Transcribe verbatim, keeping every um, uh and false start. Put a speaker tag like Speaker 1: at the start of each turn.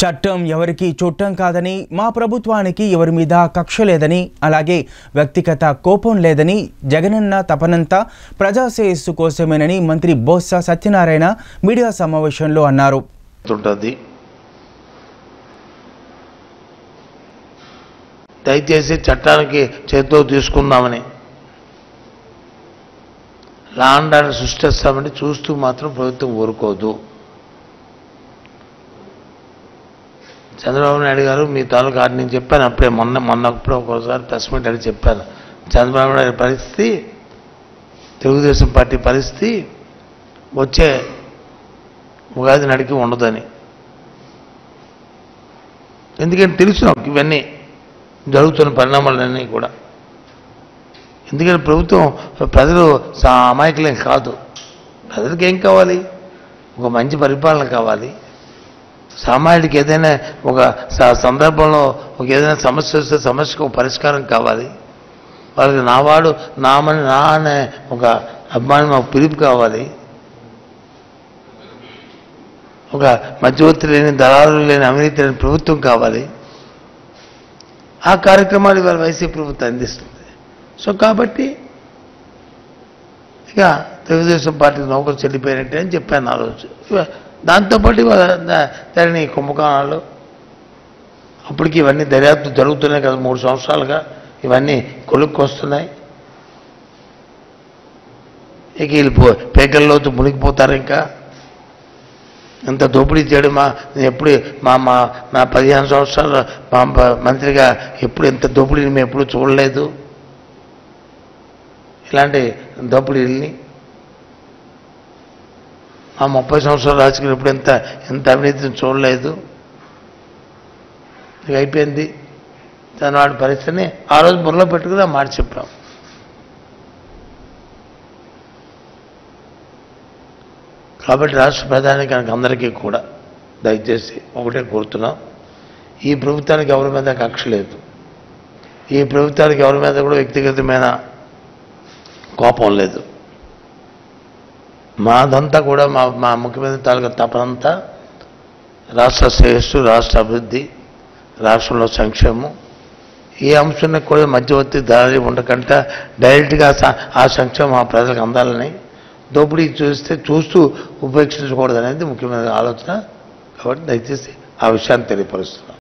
Speaker 1: చట్టం ఎవరికి చుట్టం కాదని మా ప్రభుత్వానికి ఎవరి మీద కక్ష లేదని అలాగే వ్యక్తిగత కోపం లేదని జగనన్న తపనంతా ప్రజాశ్రేయస్సు కోసమేనని మంత్రి బొత్స సత్యనారాయణ మీడియా సమావేశంలో అన్నారు.
Speaker 2: దయచేసి చట్టానికి చేతితో తీసుకుందామని లా అండ్ ఆర్డర్ సృష్టిస్తామని చూస్తూ మాత్రం ప్రభుత్వం ఊరుకోదు. చంద్రబాబు నాయుడు గారు మీ తాలూకా ఆడి నేను చెప్పాను అప్పుడే మొన్న మొన్నప్పుడు ఒకసారి ప్రెస్ మీట్ అని చెప్పాను. చంద్రబాబు నాయుడు పరిస్థితి, తెలుగుదేశం పార్టీ పరిస్థితి వచ్చే ఉగాది నడికి ఉండదని. ఎందుకంటే తెలుసు నాకు ఇవన్నీ జరుగుతున్న పరిణామాలన్నీ కూడా. ఎందుకంటే ప్రభుత్వం ప్రజలు అమాయకులేం కాదు. ప్రజలకు ఏం కావాలి? ఒక మంచి పరిపాలన కావాలి. సామాన్యుడికి ఏదైనా ఒక సందర్భంలో ఒక ఏదైనా సమస్య వస్తే సమస్యకు ఒక పరిష్కారం కావాలి. వాళ్ళకి నావాడు నామని నా అనే ఒక అభిమానం ఒక పిలుపు కావాలి. ఒక మధ్యవర్తి లేని దళారులు లేని అవినీతి లేని ప్రభుత్వం కావాలి. ఆ కార్యక్రమాలు ఇవాళ వైసీపీ ప్రభుత్వం అందిస్తుంది. సో కాబట్టి ఇక తెలుగుదేశం పార్టీ నౌకరు చెల్లిపోయినట్టే అని చెప్పాను ఆ రోజు. దాంతోపాటు దాని కుంభకోణాలు అప్పటికి ఇవన్నీ దర్యాప్తు జరుగుతున్నాయి కదా. మూడు సంవత్సరాలుగా ఇవన్నీ కొలుక్కొస్తున్నాయి. ఇక వీళ్ళు పేకల్లోతు మునిగిపోతారు. ఇంకా ఇంత దోపిడీ చేయడం మా ఎప్పుడు మా మా మా పదిహేను సంవత్సరాల మా మంత్రిగా ఎప్పుడు ఇంత దోపిడీని మేము ఎప్పుడు చూడలేదు. ఇలాంటి దోపిడీల్ని ఆ ముప్పై సంవత్సరాల రాజకీయాలు ఎప్పుడు ఎంత ఎంత అవినీతిని చూడలేదు. ఇక అయిపోయింది తనవాడి పరిస్థితిని ఆ రోజు బుర్రలో పెట్టుకుని ఆ మాట చెప్పాం. కాబట్టి రాష్ట్ర ప్రధానికి అందరికీ కూడా దయచేసి ఒకటే కోరుతున్నాం, ఈ ప్రభుత్వానికి ఎవరి మీద కక్ష లేదు. ఈ ప్రభుత్వానికి ఎవరి మీద కూడా వ్యక్తిగతమైన కోపం లేదు. మాదంతా కూడా మా మా ముఖ్యమంత్రి తాలూకా తపనంతా రాష్ట్ర శ్రేయస్సు, రాష్ట్ర అభివృద్ధి, రాష్ట్రంలో సంక్షేమం. ఏ అంశానికి కూడా మధ్యవర్తి దారి ఉండకుండా డైరెక్ట్గా ఆ సంక్షేమం ఆ ప్రజలకు అందాలని, దోపిడీ చూస్తే చూస్తూ ఉపేక్షించకూడదు అనేది ముఖ్యమైన ఆలోచన. కాబట్టి దయచేసి ఆ విషయాన్ని తెలియపరుస్తున్నాం.